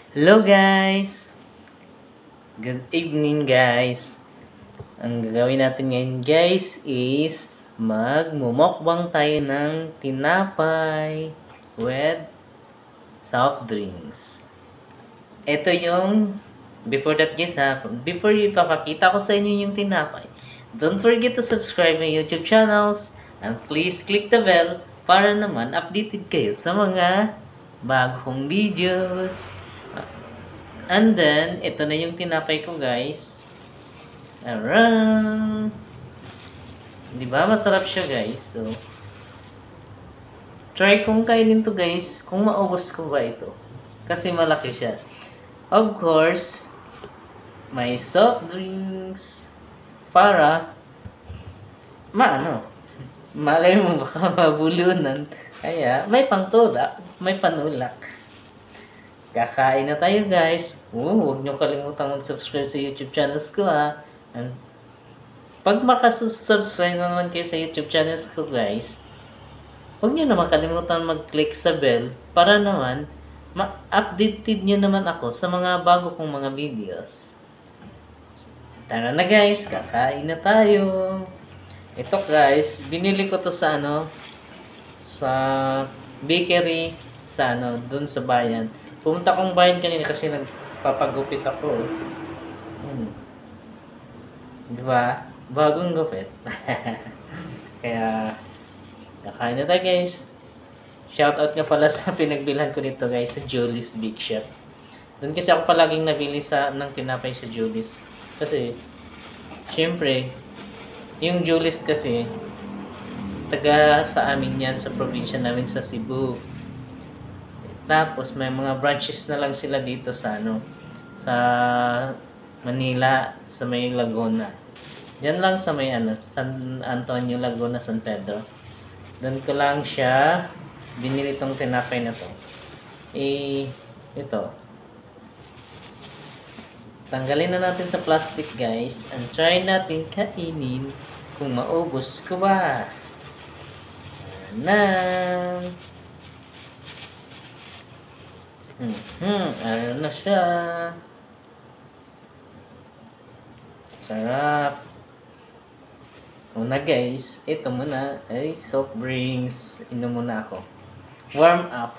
Hello guys! Good evening guys! Ang gagawin natin ngayon guys is magmumukbang tayo ng tinapay with soft drinks. Ito yung before that guys ha, before ipapakita ko sa inyo yung tinapay, don't forget to subscribe my YouTube channels and please click the bell para naman updated kayo sa mga bagong videos. And then, ito na yung tinapay ko guys. Around. Di ba? Masarap siya guys. So, try kong kainin to guys kung maubos ko ba ito. Kasi malaki siya. Of course, may soft drinks para malay mo baka mabulunan. Kaya, may pangtulak, may panulak. Kakain na tayo guys. Huwag nyo kalimutan mag-subscribe sa YouTube channels ko ha. And pag makasubscribe na naman kayo sa YouTube channels ko guys, huwag nyo naman kalimutan mag-click sa bell para naman ma-updated nyo naman ako sa mga bago kong mga videos. Tara na guys, kakain na tayo. Ito guys, binili ko to sa sa bakery sa dun sa bayan. Pumunta kong bayan kanina kasi nagpapagupit ako. Diba? Bagong gupit. Kaya, kakain na tayo guys. Shoutout nga pala sa pinagbilhan ko nito guys sa Julie's Big Shop. Doon kasi ako palaging nabili ng tinapay sa Julie's. Kasi, syempre, yung Julie's kasi, taga sa amin yan sa probinsya namin sa Cebu. Tapos may mga branches na lang sila dito sa sa Manila, sa may Laguna. Diyan lang sa may San Antonio, Laguna, San Pedro. Doon ko lang siya binili tong tinapay na to. Ito. Tanggalin na natin sa plastic guys and try natin kainin kung maubos ko ba. Ano na siya. Sarap. Una guys, ito muna ay soft drinks. Inom muna ako. Warm up.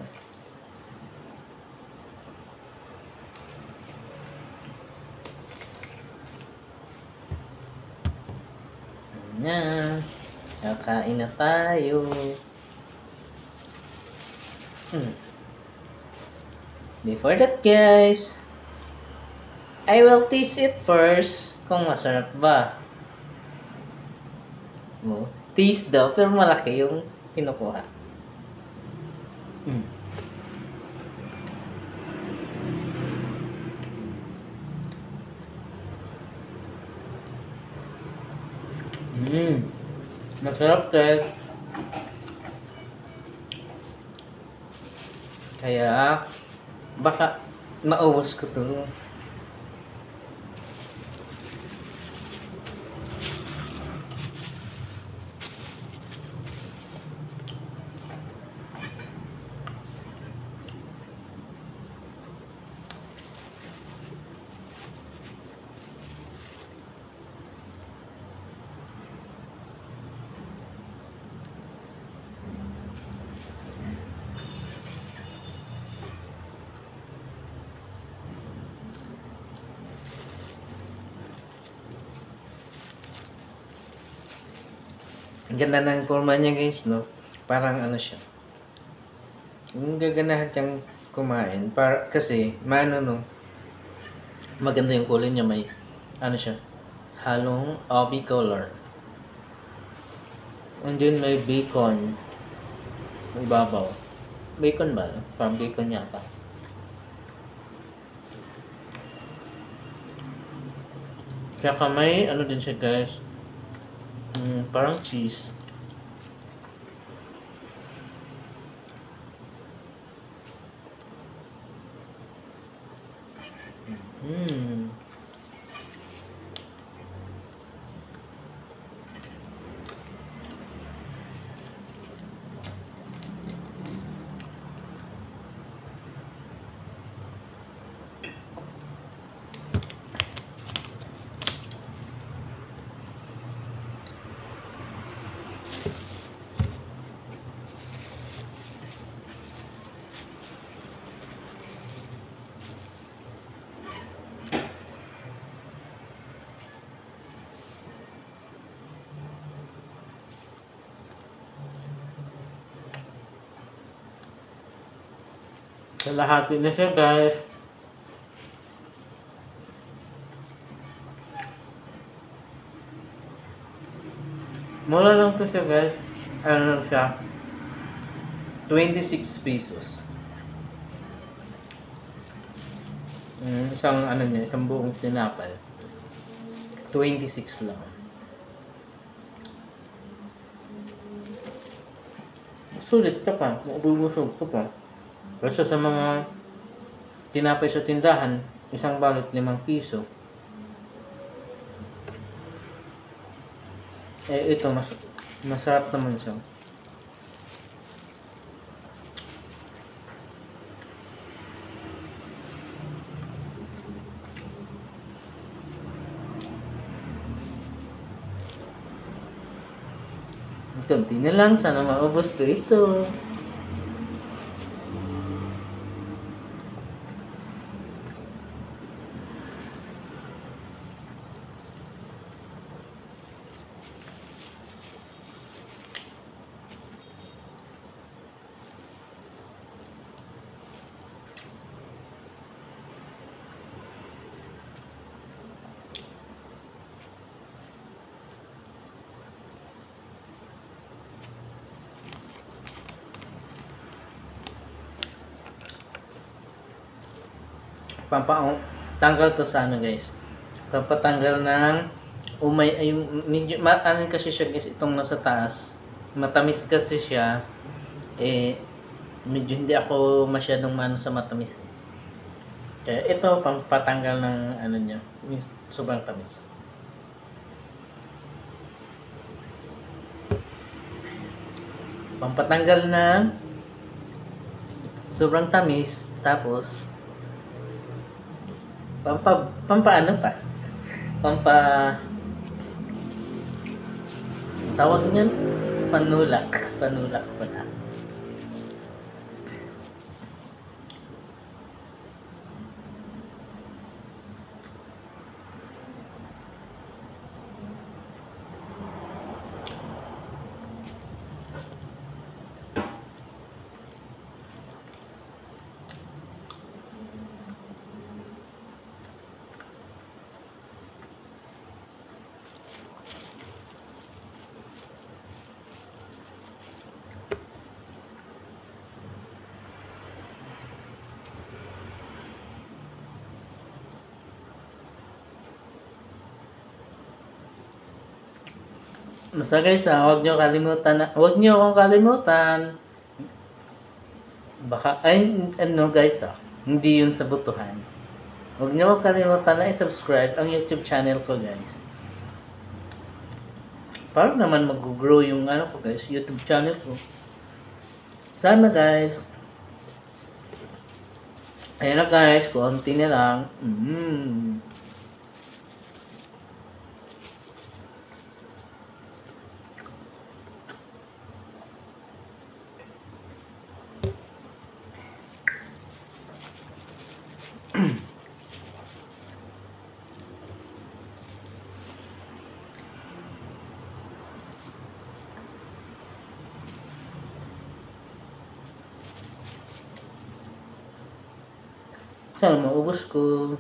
Kakain na tayo. Before that guys, I will taste it first kung masarap ba. Taste daw pero malaki yung kinukuha. Masarap guys. Kaya baka maubos ko to. Ang ganda ng forma niya guys, no? Parang siya. Yung gaganahan kang kumain. Kasi, maganda yung kulay niya. May, siya, halong aubi color. And then may bacon. May babaw. Bacon ba? Parang bacon yata. Kaya may, din siya guys. Parang cheese. Kalahati na siya guys. Mura lang to siya guys. Ano lang siya? 26 pesos. Isang ano niya, isang buong tinapay. 26 lang. Sulit ka pa, mabubusog ka pa. Kasi sa mga tinapay sa tindahan, isang balot 5 piso. Eh ito, masarap naman siya. Kunti na lang, sana maubos ko ito. Tanggal to sa ano guys. Pampatanggal ng umay ay medyo ano kasi siya guys, itong nasa taas. Matamis kasi siya. Eh medyo hindi ako masyadong mano sa matamis. Kaya ito pampatanggal ng ano niya, sobrang tamis. Pampatanggal na sobrang tamis, tapos pampaano pa? Tawag niyan panulak pala. Basta guys, huwag niyo akong kalimutan. Baka, ano guys, hindi yun sa butuhan. Huwag niyo akong kalimutan na i-subscribe ang YouTube channel ko guys. Para naman mag-grow yung ano ko guys, YouTube channel ko. Sana guys. Ayan na guys, konti na lang. Sana maubos ko.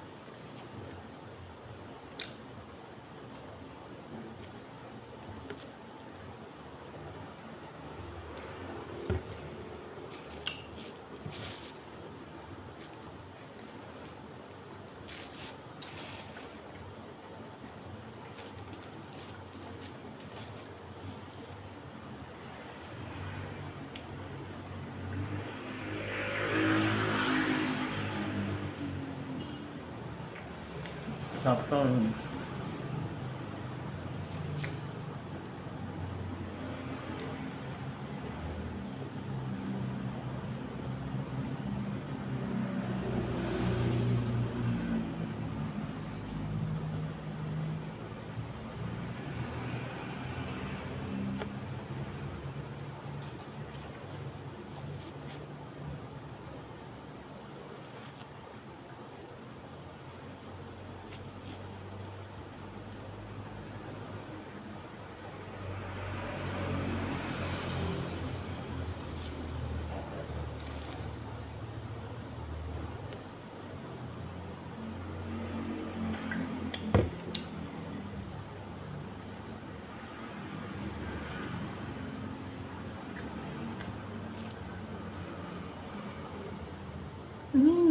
Tapos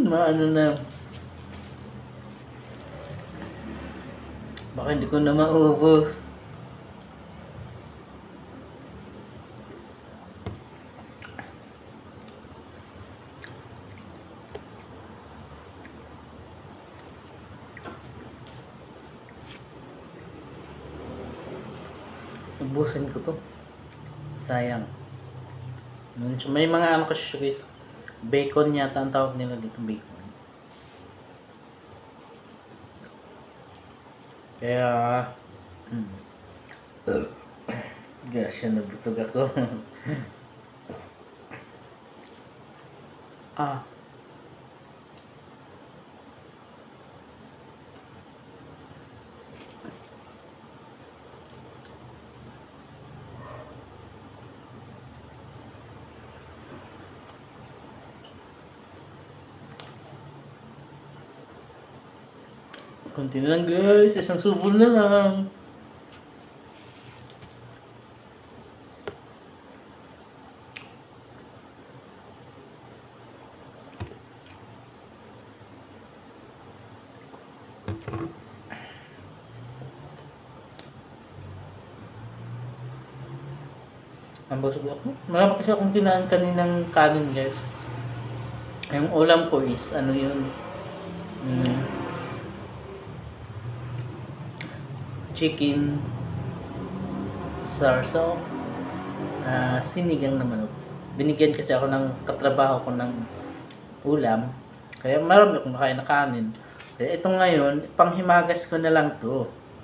Maano na. Baka hindi ko na maubos. Ubusin ko to. Sayang. May mga ano kasi guys. Bacon yata ang tawag nila dito. Bacon. Kaya gosh, nabusog ako. Kunti na lang guys, isang subol na lang. Ang busog ako. Marami kasi akong kinain kaninang kanin guys. Yung ulam ko is ano yun. Chicken sarso, sinigang na manok. Binigyan kasi ako ng katrabaho ko ng ulam, kaya marami akong makain na kanin. Kaya ito ngayon, panghimagas ko na lang to.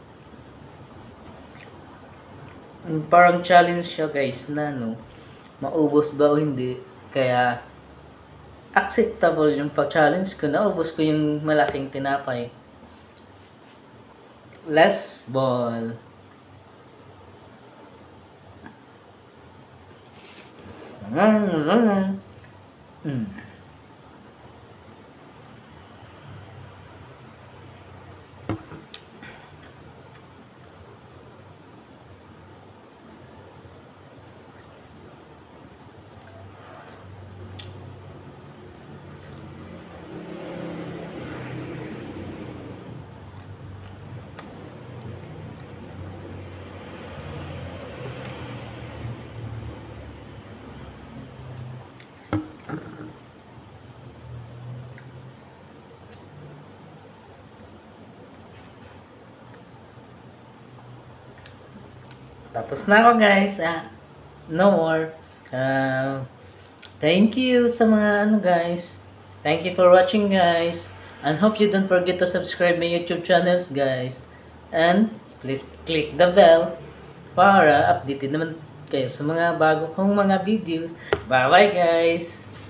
Parang challenge siya guys na no, maubos ba o hindi. Kaya acceptable yung pag-challenge ko, naubos ko yung malaking tinapay. Last ball. Tapos na ako guys. No more. Thank you sa mga ano guys. Thank you for watching guys. And hope you don't forget to subscribe my YouTube channels guys. And please click the bell para updated naman kayo sa mga bago kong mga videos. Bye bye guys.